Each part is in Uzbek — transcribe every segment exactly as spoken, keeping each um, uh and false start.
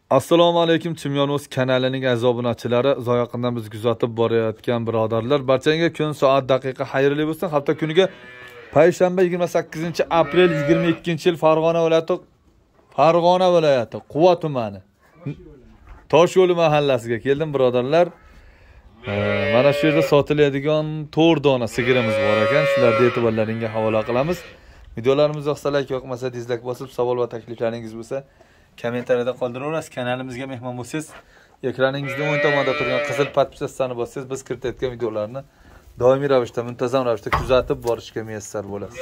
Assalomu alaykum, Chimyonuz kanalining aziz obunachilari, uzoq yaqindan biz kuzatib borayotgan birodarlar, barchangizga kun, soat, daqiqa xayrli bo'lsin. Hafta kuniga payshanba yigirma sakkizinchi aprel yigirma ikkinchi yil Farg'ona viloyati Farg'ona viloyati Quva tumani Toshyo'li mahallasiga keldim birodarlar. Mana shu yerda sotiladigan to'rt dona sigirimiz bor ekan. Shularni e'tiborlaringizga havola qilamiz. Videolarimiz yoqsa like, yoqmasa dislike bosib, savol va takliflaringiz bo'lsa kommentariyada qoldiraverasiz. Kanalimizga mehmon bo'lsangiz, ekraningizda o'ng tomonda turgan qizil podpiskani bossangiz, biz kiritayotgan videolarni doimiy ravishda, muntazam ravishda kuzatib borishga muyassar bo'lasiz.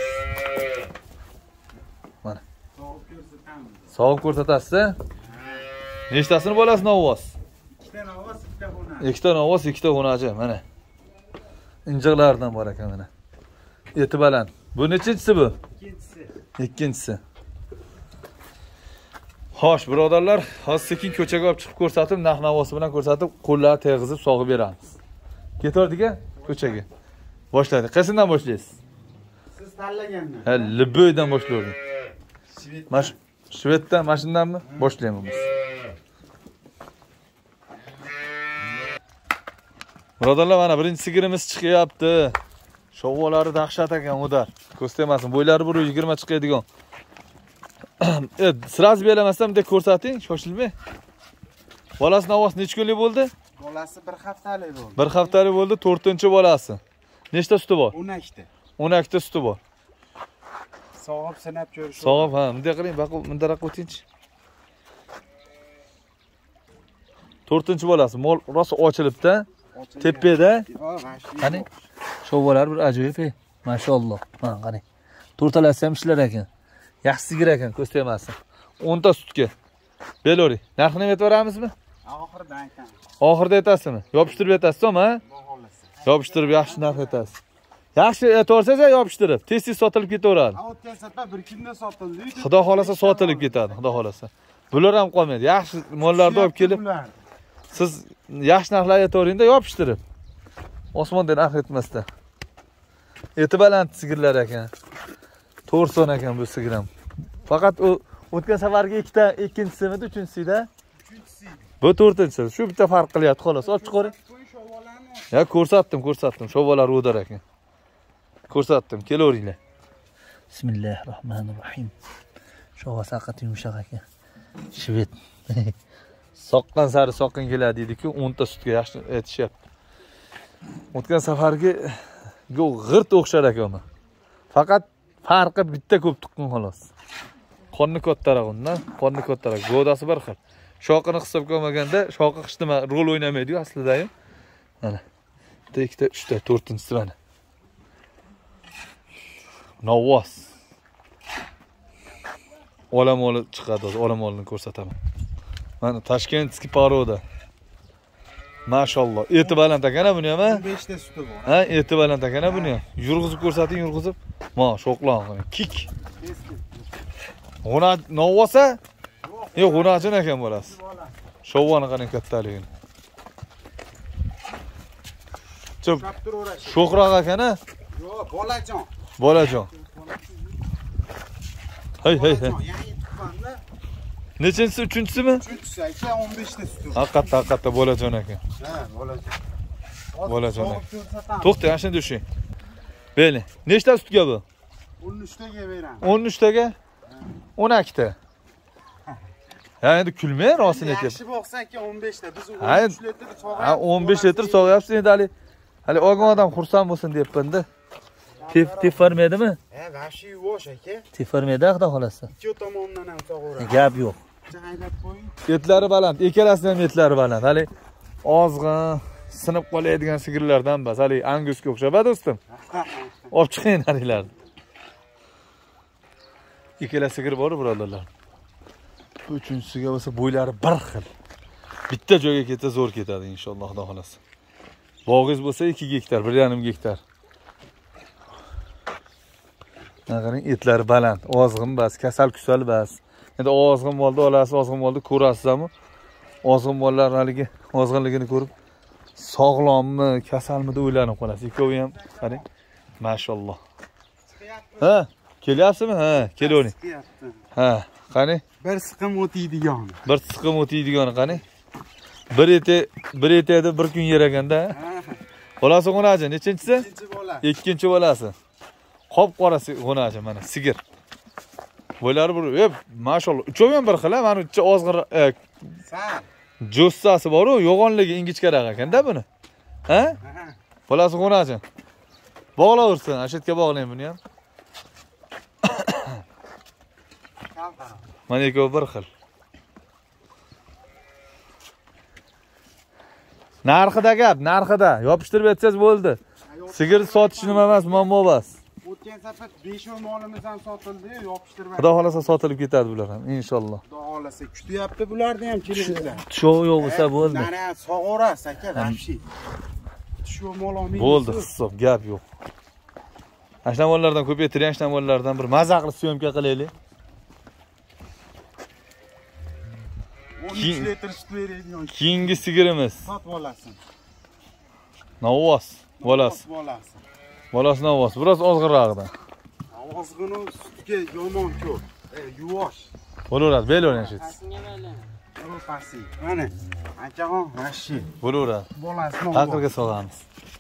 Mana. Sog'ib ko'rsatasiz. Nechtasini bo'lasiz novvoz? Ikkita novvoz, ikkita xona. Ikkita novvoz, ikkita xonachi, mana. Injiqlardan bor ekan mana. Eti baland. Bu nechinchisi bu? Ikkinchisi. Ikkinchisi. Xo'sh, birodarlar, hozir sekin ko'chaga olib chiqib ko'rsatib, narx-navosi bilan ko'rsatib, qo'llarni teg'izib sog'ib beramiz. Ketardik-a ko'chaga. Boshlaydi. Qayerdan boshlaysiz? Siz tanlagandan. Ha, Liboydan boshlaydik. Mash Shveddan, mashindanmi? Boshlaymiz biz. Birodarlar, mana birinchi sigirimiz chiqyapti. Shovolari dahshat ekan, o'dar. Ko'z tegmasin, bo'ylari bir yigirma chiqadigan. Evet, sraz beramasam deb ko'rsating, shoshilmay. Bolasi navoz necha kunlik bo'ldi? Bolasi bir haftalik bo'ldi. bir haftalik bo'ldi, to'rtinchi bolasi. Nechta suti bor? o'n ikkita. o'n ikkita suti bor. Sog'ib sinab ko'rish. Sog'ib, ha, bunday qiling, baqib, bundaroq o'tingchi. to'rtinchi bolasi, mol rosa ochilibdi. Tepada. Qani? Shovolar bir ajoyib, mashalloh. Ha, qani. To'rtalasi ham ishlar ekan. Yaxshi sigir ekan, ko'z tegmasin. o'nta sutga. Belori. Narxini aytib beramizmi? Oxirida aytamiz. Oxirida aytasizmi? Yopishtirib aytasizmi, ha? Yopishtirib yaxshi narx aytasiz. Yaxshi aytvorsangiz, yopishtirib, tez-tez sotilib ketaveradi. O'tgan safar bir kunda sotildi. Xudo xolasa sotilib ketadi, xudo xolasa. Bular ham qolmaydi. Yaxshi mollarni olib kelib, siz yaxshi narxlar aytvoringda yopishtirib. Osmondan narx aytmasda. Eti baland sigirlar ekan. to'rt son ekan bu sigiram. Faqat u o'tgan safargi ikkita, ikkinchisimi, uchinchisida? Uchinchisi. Bu to'rtinchisi. Shu bitta farq qilyapti, xolos. Olib chiqaring. Ya ko'rsatdim, ko'rsatdim. Shovolar o'dar ekan. Ko'rsatdim, kelaveringlar. Bismillahirrohmanirrohim. Shova saqat yumshoq ekan. Shved. Soqqan sari soqqan keladi dedi-ku, o'nta sutga yaxshi aytishyapti. O'tgan safargi go g'irt o'xshar ekan. Faqat farqi bitta ko'p tuqqan xolos. Qonni kattaroq undan, qonni kattaroq. Go'dasi bir xil. Shoqini hisob qilmaganda, shoqi hech nima rol o'ynamaydi-ku aslida-yu. Mana. Bitta, ikkita, uchta, to'rtinchisi mana. Novvoz. Olamoli chiqadi, olamolini ko'rsataman. Mana Toshkentskiy paroda. Mashalloh. Eti baland ekan buni ham, ha? o'n besh ta suti bor. Ha, eti baland ekan buni ham. Yurg'izib ko'rsating, yurg'izib. Ma, shoqlon, kik. G'una novvosa? Yo'q, g'unajin ekan bo'lasiz. Shovvoni qani kattaligini. Cho'p. Sho'qroq ekan, ha? Yo'q, bolajon. Bolajon. Hay, hay, hay. Nechinchisi, uchinchisimi? Uchinchisi aka o'n besh ta suti bor. Haqiqatda, haqiqatda bolajon ekan. Ha, bolajon. Bolajon. To'xta, yana shunday tushing. Beli. Nechta sutga bu? o'n uch taga beramiz. o'n uch taga? o'n ikkita. Ha, endi kulmay, rostini aytib. Yaxshi bo'lsa aka o'n besh ta. Biz Ha, o'n uch litr sog'ayapmiz. Ha, o'n besh litr sog'ayapsiz endi hali. Hali olgan odam xursand bo'lsin deyapman-da. Tef tef farmaydimi? Ha, vashi yuvosh aka. Tef farmaydi, xudo xolasa. Ikki tomondan ham sog'averamiz. Gap yo'q. Haydab qo'ying. Etlari baland, ikkalasi ham etlari baland. Hali ozg'in, sinib qoladigan sigirlardan emas. Hali angusga o'xshab, do'stim. Olib chiqing halilarni. Ikkala sigir bor, birodarlar. Bu uchinchisiga bo'lsa bo'ylari bir xil. Bitta joyga ketsa zo'r ketadi inshaalloh, xudo xolasa. Bog'ingiz bo'lsa ikki gektar, bir yarim gektar. Qarang, etlari baland, ozg'in bas, kasal kusal bas. Endi ozg'in molni olasiz, ozg'in molni ko'rasizmi? Ozg'in mollar haligi ozg'inligini ko'rib, sog'lommi, kasalmi deb o'ylanib qolasiz. Ikkovi ham, qarang, mashalloh. Ha, kelyapsizmi? Ha, kelavering. Ha, Qani? Bir siqim o'tiydigan. Bir siqim o'tiydigan qani? Bir eti, bir etadi bir kun yer ekanda. Bolasi qo'nachi, nechinchisi? Ikkinchi bola. Ikkinchi bolasi. Qop qorasi qo'nachi mana sigir. Bo'lar bir, e, mashallah, uchovi ham bir xil, mana ucha ozg'ir, Sal. jo'ssasi bor-ku, yo'g'onligi ingichkaroq ekanda buni. Ha? Bolasi qo'nachi. Bog'laversin, ashitga bog'lang buni ham. Mana ikkovi bir xil. Narxida gap, narxida. Yopishtirib aytsangiz bo'ldi. Sigir sotish nima emas, muammo emas. O'tgan safar besh o'n molimiz ham sotildi, yopishtirib. Xudo xolasa sotilib ketadi bular ham, inshaalloh. Xudo xolasa kutyapti bularni ham kelinglar. Tushov yo'q bo'lsa bo'ldi. Mana sog'orasiz aka, vobshe. Tushov mol olmaysiz. Bo'ldi, hisob, gap yo'q. Ashnamonlardan ko'paytiring, ashnamonlardan bir maza qilib syomka qilaylik. o'n uch litr sut beradigan. Keyingi sigirimiz. Sot bolasin. Novvos bolasi. Bolasi. Bolasi novvos, biroz ozg'irroqdan. Ozg'ini sutga yomon ko'p. E, yuvosh. Bo'laveradi, belavering shu. Pasi. Mana akaxon vobshe. Bo'laveradi. Bolasini Aqlga solamiz.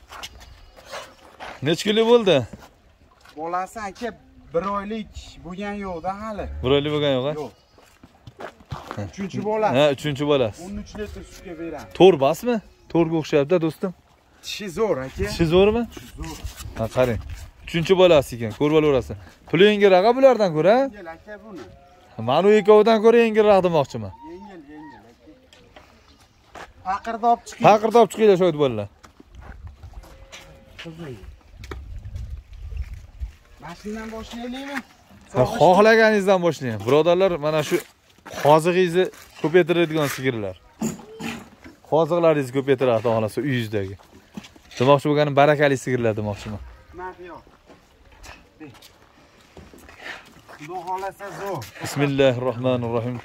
Necha kunlik bo'ldi? Bolasi aka bir oylik bo'lgan yo'qda hali. Bir oylik bo'lgan yo'q-a? Yo'q. Uchinchi bolasi. Ha, uchinchi bolasi. o'n uch litr sutga beradi. To'rbasmi? To'rga o'xshayapti, do'stim. Tishi zo'r aka. Tishi zo'rmi? Zo'r. Ha, qarang. Uchinchi bolasi ekan, ko'rvalarasi. Puli yengilroq bulardan ko'ra? Yengil aka buni. Mana u ikkovidan ko'ra yengilroq demoqchiman. Yengil, yengil aka. Paqirda olib chiqing. Paqirda olib chiqinglar shoyt bolalar. Mashinadan boshlaylikmi? Xohlaganingizdan boshlang. Birodarlar, mana shu qozig'ingizni ko'paytiradigan sigirlar. Qoziqlaringizni ko'paytiradi, xudo xolasa uyingizdagi. Demoqchi bo'lganim barakali sigirlar demoqchiman. Narxiyo. Xudo xolasa zo'r. Bismillahirrohmanirrohim.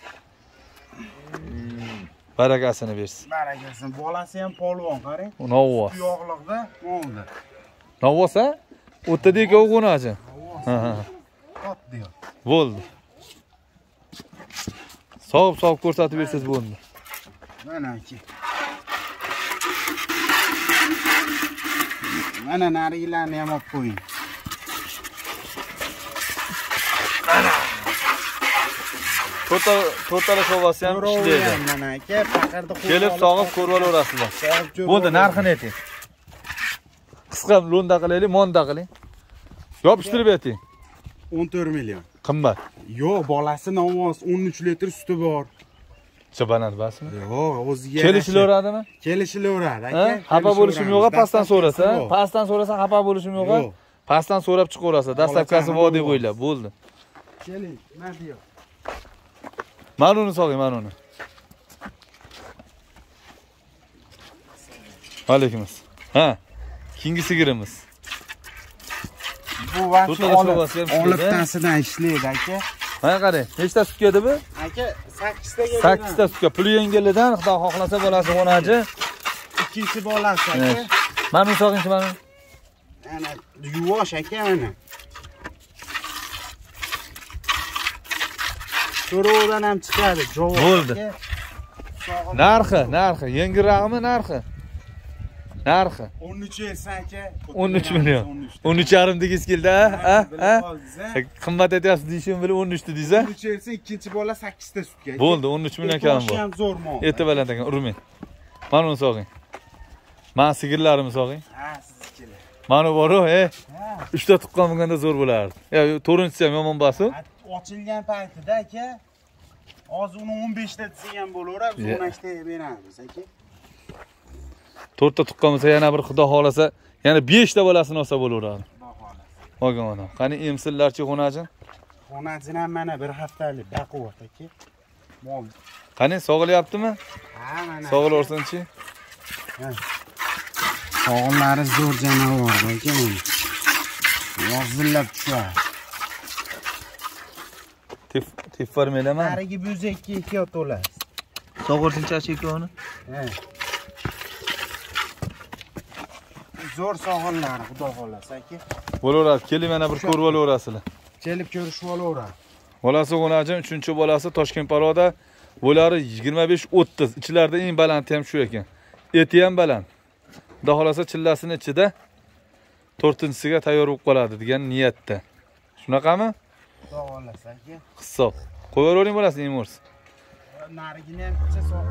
Barakasini bersin. Barakasin. Bolasi ham polvon, qarang. Novvos. Yog'liqda bo'ldi. Novvos a? O'ttadagi o'g'onachi. Ha ha. Tot diyor. Bo'ldi. Sog'ib-sog'ib ko'rsatib bersangiz bo'ldi. Mana aka. Mana narigilarni ham olib qo'ying. To'rtta to'rttala shovasi ham ishlaydi. Mana aka, paqirda qo'yib. Kelib sog'ib ko'rvaverasizlar. Bo'ldi, narxini ayting. Qisqa lo'nda qilaylik, monda qiling. Yopishtirib ayting. o'n to'rt million. Qimmat. Yo'q, bolasi novvos o'n uch litr suti bor. Chabanat basmi? Yo'q, o'ziga. Kelishilaveradimi? Kelishilaveradi Ha? aka. Xafa bo'lishim yo'q, pastdan so'rasa, pastdan so'rasa xafa bo'lishim yo'q. Pastdan so'rab chiqaverasiz. Dastlabkasi vodiy bo'ylab, bo'ldi. Keling, nima diyor? Mana uni sog'ing, mana uni. Alaykumus. Ha. Keyingi sigirimiz. Bu vaqt olibtasidan ishlaydi aka. Mana qarang, nechta sut keldi bu? Aka sakkiztaga sakkizta sutga. Puli yengilidan, xudo xohlasa bolasi qo'nachi. Ikkinchi bolasi aka. Mana uni sog'ingchi, mana. Ana yuvosh aka mana. So'rovdan ham chiqadi, javob. Bo'ldi. Narxi, narxi, yengilroqmi narxi? Narxi o'n uch elsa aka. o'n uch million. o'n uch yarim degiz keldi, ha? Ha? Qimmat aytyapsiz deyishim bilib o'n uch deysiz, ha? o'n uch elsa ikkinchi bola sakkizta sutga. Bo'ldi, o'n uch million kam bor. ham zo'r mol. Erta baland ekan, urmang. Mana uni sog'ing. Mana sigirlarimni sog'ing. Ha, siznikilar. Mana bor-ku, he? uchta tuqqan bo'lganda zo'r bo'lardi. Ya, to'rtinchisi ham yomon basu. Ochilgan paytida aka, hozir uni o'n besh ta desa ham bo'laveradi, biz o'n uchta beramiz aka. to'rtta tuqqan bo'lsa yana bir xudo xolasa, yana besh ta bolasini olsa bo'laveradi. Xudo xolasa. Olgan ona. Qani emsillarchi xonajin? Xonajin ham mana bir haftalik baquvvat aka. Mol. Qani sog'ilyaptimi? Ha, mana. Sog'ilaversin-chi. Sog'inlari zo'r jonivor aka mana. Yozillab tushadi. Tif tiffarmaylaman. Narigi bo'zakka ehtiyot bo'lasiz. Sog'irsinchi ikkovini? Ha. Zo'r sog'inlari, xudo xolasa aka. Bo'laveradi. Keling mana bir ko'rib olaverasizlar. Kelib ko'rishib olaveradi. Bolasi G'unajin, uchinchi bolasi Toshkent Paroda. Bo'lari yigirma besh o'ttiz. Ichlarida eng balandi ham shu ekan. Eti ham baland. Xudo xolasa chillasini ichida to'rtinchisiga tayyor bo'lib qoladi degan niyatda. Shunaqami? Xudo xolasa aka. Hisob. Qo'yavering bo'lasi Imurs. Narigini ham picha so'q.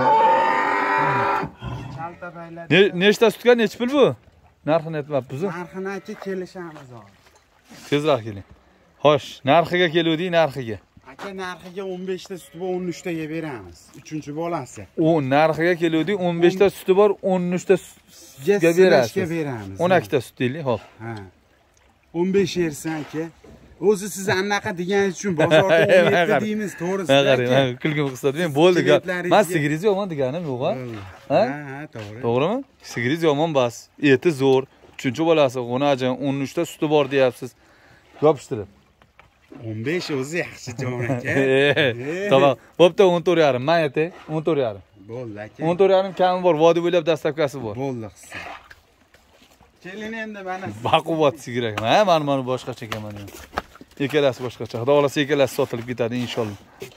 Chalta baylar. Ne nechta sutga nech pul bu? Narxini aytmabmiz. Narxini aka kelishamiz hozir. Tezroq keling. Xo'sh, narxiga keluvdik, narxiga. Aka narxiga o'n besh ta suti bor, o'n uch taga beramiz. uchinchi bolasi. O narxiga keluvdik, o'n besh ta suti bor, o'n uch ta sutga berasiz. beramiz. o'n ikki ta sut deylik, xo'p. Ha. o'n besh yersan aka. O'zi siz anaqa deganingiz uchun bozorda o'n yetti deymiz, to'g'risi. Ha, qarang, kulgim qilsa, men bo'ldi. Men sigiriz yomon deganim yo'q, ha? Ha, ha, to'g'ri. To'g'rimi? Sigiriz yomon bas. Eti zo'r. uchinchi bolasi G'unajin, o'n uch ta suti bor deyapsiz. Yopishtirib. o'n besh o'zi yaxshi jon aka. Tamam. Bo'pti o'n to'rt yarim. Men aytay, o'n to'rt yarim. Bo'ldi aka. o'n to'rt yarim kami bor, vodiy bo'ylab dastavkasi bor. Bo'ldi qissa. Keling endi mana baquvvat sigir ekan. Ha, mana mana boshqacha ekan mana. Ikkalasi boshqacha. Xudo xolasa ikkalasi sotilib ketadi inshaalloh.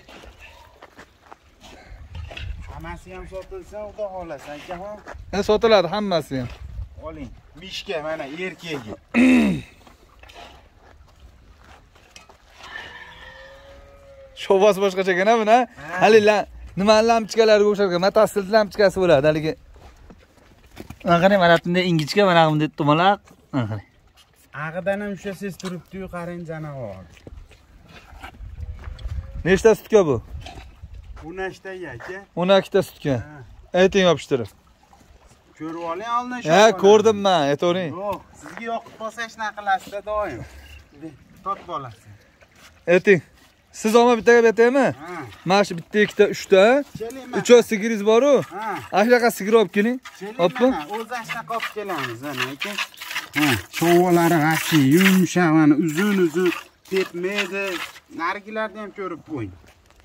Hammasi ham sotilsa, xudo xolasa aka ham. Ha, sotiladi hammasi ham. Oling. Mishka mana erkagi. Shovas boshqacha ekan ha buni. Hali nima lampochkalarga o'xsharkan, matasil lampochkasi bo'ladi haligi. Mana qarang, mana bunday ingichka, mana bunday to'maloq. Mana qarang. Ag'idan ham ushlasangiz turibdi-yu, qarang janavar. Nechta sutga bu? o'n uchta aka. o'n ikki ta sutga. Ayting yopishtirib. Ko'rib oling oldin shu. Ha, ko'rdim men, aytavering. Yo'q, sizga yoqib qolsa hech naqa qilasizda doim. Tot bolasi. Ayting. Siz olma bittaga betaymi? Ha. Mana shu bitta, ikkita, uchta. Uchoq sigiriz bor-ku. Ha. Ashnaqa sigir olib keling. Oppa. O'zi ashnaqa olib kelamiz, ana aka. Ha, shovolari g'ashi, yumshoq, mana uzun-uzun, tepmaydi. Narigilarni ham ko'rib qo'ying.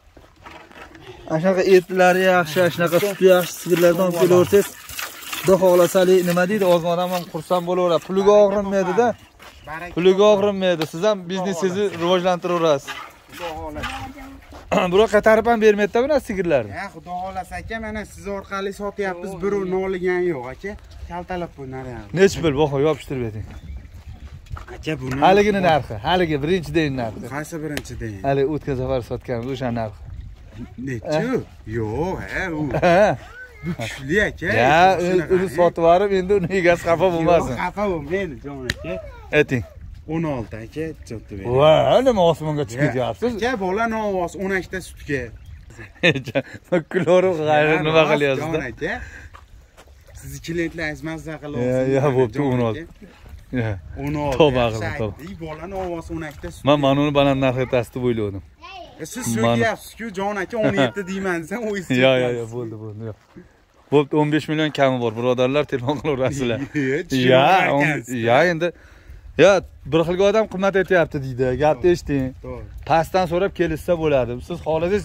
Ashnaqa etlari yaxshi, ashnaqa suti yaxshi sigirlardan olib kelaversangiz, xudo xohlasali nima deydi, ozgina odam ham xursand bo'laveradi. Puliga og'rinmaydi-da. Puliga og'rinmaydi. Siz ham biznesingizni rivojlantiraverasiz. Xudo xolasa. Biroq qaytarib ham bermaydi-da bu sigirlarni. Ha, xudo xolasa aka, mana siz orqali sotyapmiz, birovni olgan yo'q aka. Kaltalab qo'ynalar. Nech pul baho yopishtirib beting. Aka buni Haligini narxi, haligi birinchi deyin narxi. qaysi birinchi deyin? Hali o'tgan safar sotganmiz o'sha narxi. Nechi? Yo'q, ha, u. Bu kuchli aka. Ya, uni sotib yorib, endi uni egasi xafa bo'lmasin. Yo'q, xafa bo'lmaydi, jon aka. Ayting. o'n olti aka, chotdi bering. Va, nima osmonga chiqib ketyapsiz? Aka, bola novoz o'n ikki ta sutga. Kulori g'ayri nima qilyapsiz? Jon aka. Sizni klientlaringiz mazza qilib Ya, ya, bo'pti o'n olti. Ya. o'n olti. To'ba qilib, to'ba. Ey, bola novoz o'n ikki ta sut. Men mana uni baland narx aytasiz deb o'yladim. Siz so'rayapsiz-ku, jon aka o'n yetti deyman desam, u istiq. Yo, yo, yo, bo'ldi, bo'ldi. Bo'pti, o'n besh million kami bor, birodarlar, telefon qilaverasizlar. Ya, ya endi ya, bir xilga odam qimmat aytayapti deydi. Gapni eshiting. To'g'ri. Pastdan so'rab kelishsa bo'ladi. Siz xohlasangiz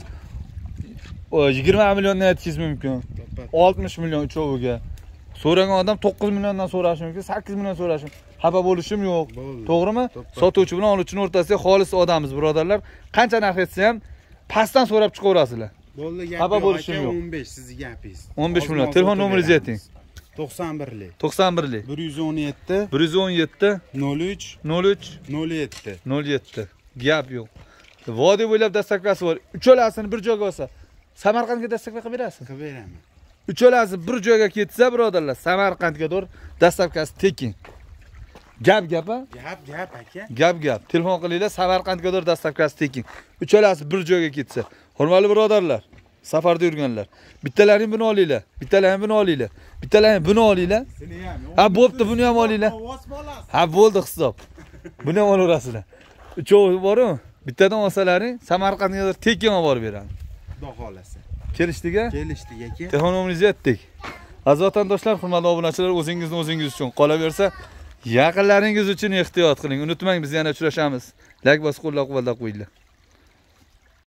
yigirma milliondan aytishingiz mumkin. oltmish million uchoviga. So'ragan odam to'qqiz milliondan so'rashi mumkin, sakkiz million so'rashi mumkin. Xafa bo'lishim yo'q. To'g'rimi? Sotuvchi bilan oluvchining o'rtasida xolis odammiz, birodarlar. Qancha narx aytsa ham pastdan so'rab chiqaverasizlar. Bo'ldi, gap Xafa yo'q bo'lishim aka, yo'q. o'n besh sizni gapingiz. o'n besh million. Telefon nomeringizni ayting. to'qson birlik. to'qson birlik. bir yuz o'n yetti bir yuz o'n yetti nol uch nol uch nol yetti. nol yetti. Gap yo'q. Vodiy bo'ylab dastavkasi bor. Ucholasini bir joyga olsa, Samarqandga dastavka qilib berasiz. Qilib beraman. Ucholasi bir joyga ketsa, birodarlar, Samarqandga doğru dastavkasi tekin. Gap gap ha? Gap gap aka. Gap gap. Telefon qilinglar, Samarqandga doğru dastavkasi tekin. Ucholasi bir joyga ketsa. Hurmatli birodarlar, safarda yurganlar, bittalaring buni olinglar, bittalaring buni olinglar, bittalaring buni olinglar. Ha, bo'pti, buni ham olinglar. Ha, bo'ldi hisob. Buni ham olaverasizlar. Uchovi bor-ku, bittadan olsalaring, Samarqandga doğru tekin olib borib beramiz. Xudo xolasa. Kelishdik a? Kelishdik aka. Telefon nomeringizni aytdik. Aziz vatandoshlar, hurmatli obunachilar, o'zingizni o'zingiz uchun qolaversa, yaqinlaringiz uchun ehtiyot qiling. Unutmang, biz yana uchrashamiz. Like bosib qo'llab-quvvatlab qo'yinglar.